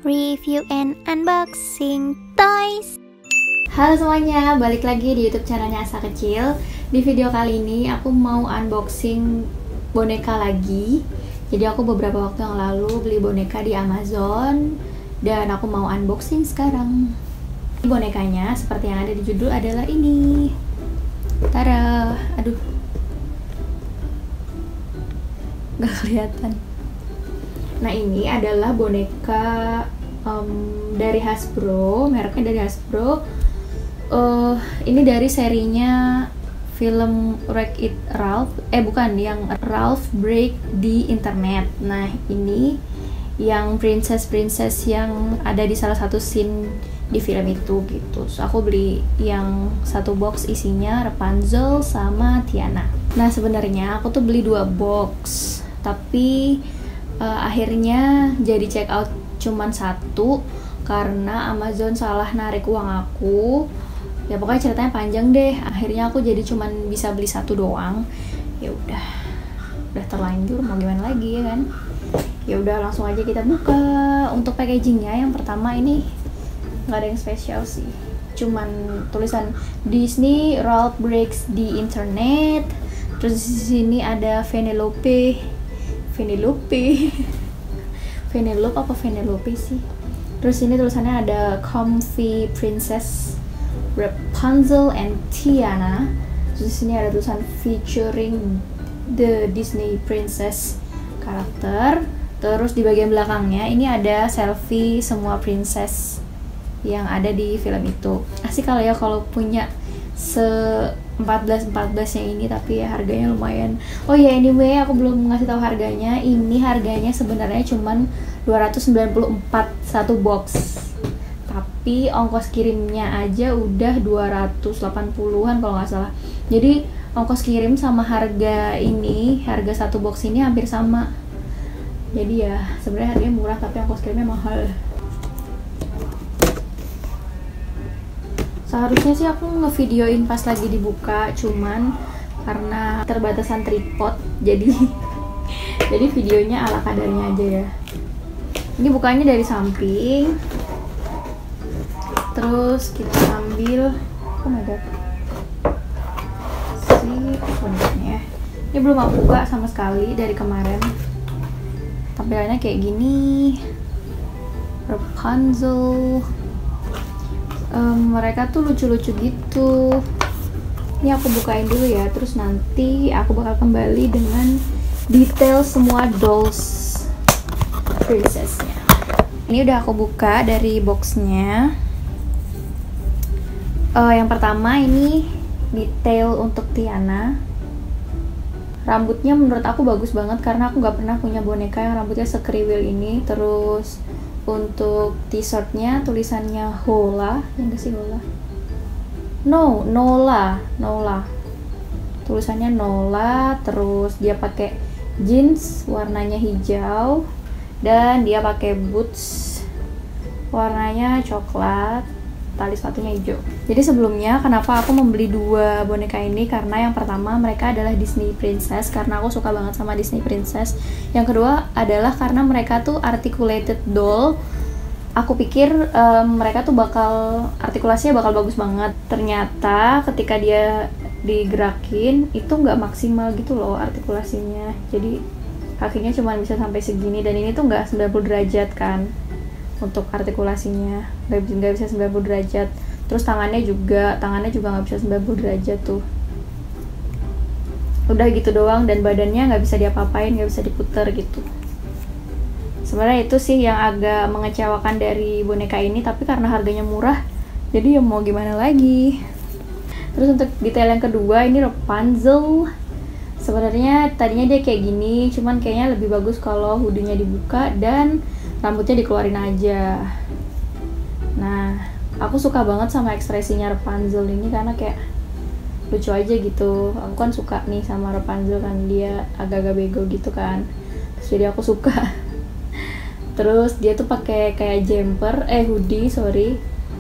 Review and unboxing toys. Halo semuanya, balik lagi di YouTube channelnya Asa Kecil. Di video kali ini aku mau unboxing boneka lagi. Jadi aku beberapa waktu yang lalu beli boneka di Amazon dan aku mau unboxing sekarang. Bonekanya seperti yang ada di judul adalah ini. Tara, aduh, gak kelihatan. Nah, ini adalah boneka dari Hasbro, mereknya dari Hasbro. Ini dari serinya film Wreck-It Ralph, bukan, yang Ralph Break di Internet. Nah, ini yang princess yang ada di salah satu scene di film itu gitu. So, aku beli yang satu box isinya Rapunzel sama Tiana. Nah, sebenarnya aku tuh beli 2 box, tapi akhirnya jadi check out cuman 1 karena Amazon salah narik uang aku. Ya pokoknya ceritanya panjang deh. Akhirnya aku jadi cuman bisa beli 1 doang. Ya udah terlanjur, mau gimana lagi ya kan. Ya udah, langsung aja kita buka. Untuk packagingnya yang pertama ini nggak ada yang spesial sih, cuman tulisan Disney Ralph Breaks di Internet. Terus di sini ada Vanellope apa Vanellope sih. Terus ini tulisannya ada Comfy Princess Rapunzel and Tiana. Terus di sini ada tulisan featuring the Disney Princess karakter. Terus di bagian belakangnya ini ada selfie semua princess yang ada di film itu. Asik kalau ya kalau punya 14 yang ini, tapi ya harganya lumayan. Oh ya, anyway, aku belum ngasih tahu harganya. Ini harganya sebenarnya cuman 294 satu box. Tapi ongkos kirimnya aja udah 280-an kalau nggak salah. Jadi ongkos kirim sama harga ini, harga satu box ini hampir sama. Jadi ya sebenarnya harganya murah tapi ongkos kirimnya mahal. Seharusnya sih aku ngevideoin pas lagi dibuka, cuman karena terbatasan tripod, jadi videonya ala kadarnya aja ya. Ini bukanya dari samping. Terus kita ambil, oh my god, si bonekanya. Ini belum aku buka sama sekali dari kemarin. Tampilannya kayak gini. Rapunzel. Mereka tuh lucu-lucu gitu. Ini aku bukain dulu ya, terus nanti aku bakal kembali dengan detail semua dolls princessnya. Ini udah aku buka dari boxnya. Yang pertama ini detail untuk Tiana. Rambutnya menurut aku bagus banget karena aku nggak pernah punya boneka yang rambutnya sekriwil ini. Terus untuk t-shirtnya tulisannya Hola, yang sih Hola? No, Nola. Tulisannya Nola. Terus dia pakai jeans warnanya hijau dan dia pakai boots warnanya coklat. Tali sepatunya hijau. Jadi sebelumnya kenapa aku membeli 2 boneka ini, karena yang pertama mereka adalah Disney Princess, karena aku suka banget sama Disney Princess. Yang kedua adalah karena mereka tuh articulated doll. Aku pikir mereka tuh artikulasinya bakal bagus banget. Ternyata ketika dia digerakin itu nggak maksimal gitu loh artikulasinya. Jadi kakinya cuma bisa sampai segini, dan ini tuh nggak 90 derajat kan untuk artikulasinya, nggak bisa 90 derajat. Terus tangannya juga nggak bisa 90 derajat tuh. Udah gitu doang, dan badannya nggak bisa diapa-apain, nggak bisa diputer gitu. Sebenarnya itu sih yang agak mengecewakan dari boneka ini, tapi karena harganya murah jadi ya mau gimana lagi. Terus untuk detail yang kedua, ini Rapunzel. Sebenarnya tadinya dia kayak gini, cuman kayaknya lebih bagus kalau hoodie-nya dibuka dan rambutnya dikeluarin aja. Nah, aku suka banget sama ekspresinya Rapunzel ini karena kayak lucu aja gitu. Aku kan suka nih sama Rapunzel kan, dia agak-agak bego gitu kan. Terus jadi aku suka. Terus dia tuh pakai kayak hoodie, sorry.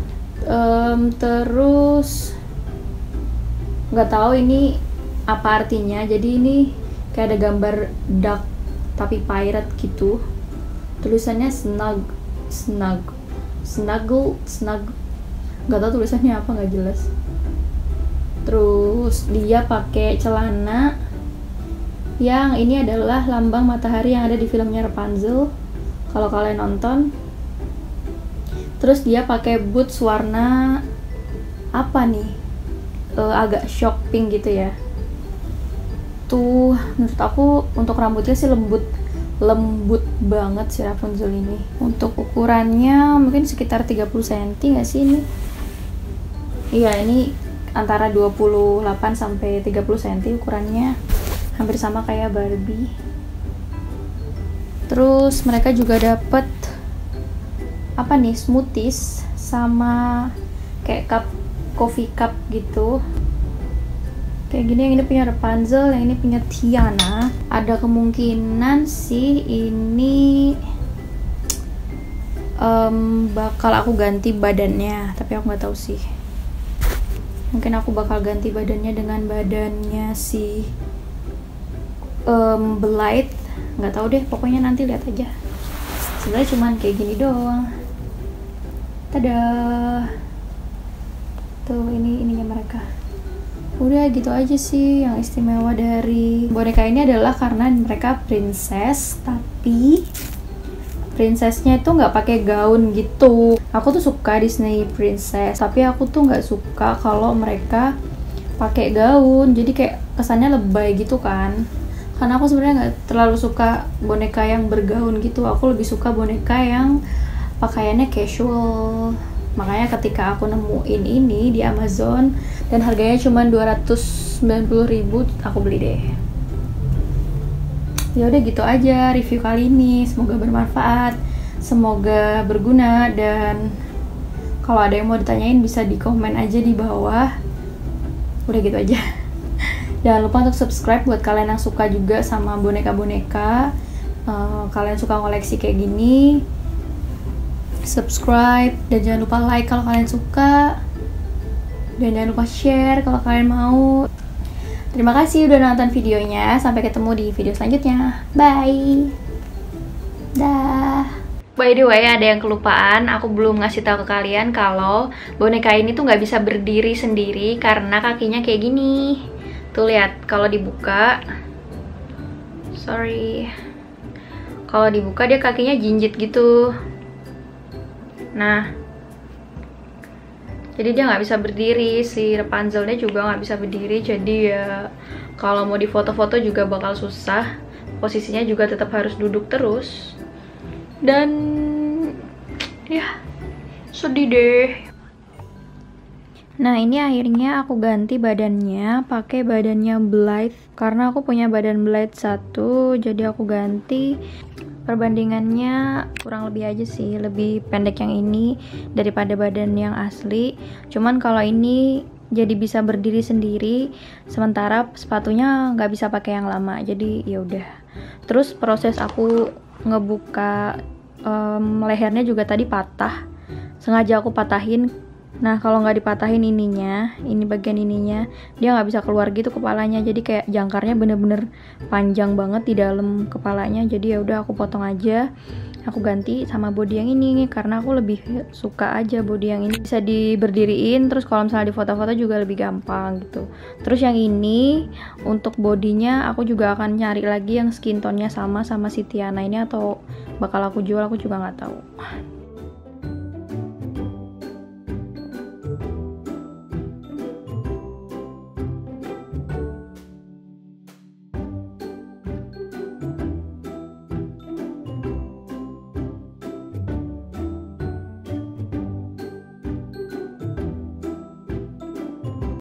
Terus nggak tahu ini apa artinya. Jadi ini kayak ada gambar duck tapi pirate gitu. Tulisannya snuggle, nggak tahu tulisannya apa, nggak jelas. Terus dia pakai celana yang ini adalah lambang matahari yang ada di filmnya Rapunzel kalau kalian nonton. Terus dia pakai boots warna apa nih, agak shock pink gitu ya. Tuh menurut aku untuk rambutnya sih lembut banget si Rapunzel ini. Untuk ukurannya mungkin sekitar 30 cm nggak sih ini? Iya, ini antara 28 sampai 30 cm ukurannya, hampir sama kayak Barbie. Terus mereka juga dapat apa nih, smoothies sama kayak coffee cup gitu. Kayak gini, yang ini punya Rapunzel, yang ini punya Tiana. Ada kemungkinan sih ini bakal aku ganti badannya, tapi aku nggak tahu sih. Mungkin aku bakal ganti badannya dengan badannya si Blythe, nggak tahu deh, pokoknya nanti lihat aja. Sebenarnya cuman kayak gini doang. Tada, tuh ininya mereka. Udah gitu aja sih yang istimewa dari boneka ini adalah karena mereka princess, tapi princessnya itu nggak pakai gaun gitu. Aku tuh suka Disney princess, tapi aku tuh nggak suka kalau mereka pakai gaun, jadi kayak kesannya lebay gitu kan. Karena aku sebenarnya nggak terlalu suka boneka yang bergaun gitu. Aku lebih suka boneka yang pakaiannya casual. Makanya ketika aku nemuin ini di Amazon dan harganya cuma 290.000, aku beli deh. Ya udah gitu aja review kali ini. Semoga bermanfaat, semoga berguna, dan kalau ada yang mau ditanyain bisa di komen aja di bawah. Udah gitu aja. Jangan lupa untuk subscribe buat kalian yang suka juga sama boneka-boneka. Kalian suka koleksi kayak gini, subscribe, dan jangan lupa like kalau kalian suka, dan jangan lupa share kalau kalian mau. Terima kasih udah nonton videonya, sampai ketemu di video selanjutnya. Bye. Dah. By the way, ada yang kelupaan, aku belum ngasih tahu ke kalian kalau boneka ini tuh nggak bisa berdiri sendiri karena kakinya kayak gini. Tuh lihat, kalau dibuka, kalau dibuka dia kakinya jinjit gitu. Nah, jadi dia nggak bisa berdiri, si Rapunzelnya juga nggak bisa berdiri. Jadi ya kalau mau difoto-foto juga bakal susah. Posisinya juga tetap harus duduk terus. Dan ya sedih deh. Nah, ini akhirnya aku ganti badannya pakai badannya Blythe karena aku punya badan Blythe satu, jadi aku ganti. Perbandingannya kurang lebih aja sih, lebih pendek yang ini daripada badan yang asli. Cuman kalau ini jadi bisa berdiri sendiri, sementara sepatunya nggak bisa pakai yang lama. Jadi ya udah. Terus proses aku ngebuka lehernya juga tadi patah. Sengaja aku patahin. Nah, kalau nggak dipatahin ininya, ini bagian ininya, dia nggak bisa keluar gitu kepalanya. Jadi kayak jangkarnya bener-bener panjang banget di dalam kepalanya. Jadi ya udah aku potong aja. Aku ganti sama body yang ini karena aku lebih suka aja body yang ini, bisa diberdiriin. Terus kalau misalnya di foto-foto juga lebih gampang gitu. Terus yang ini untuk bodinya aku juga akan nyari lagi yang skin tone-nya sama si Tiana ini, atau bakal aku jual, aku juga nggak tahu.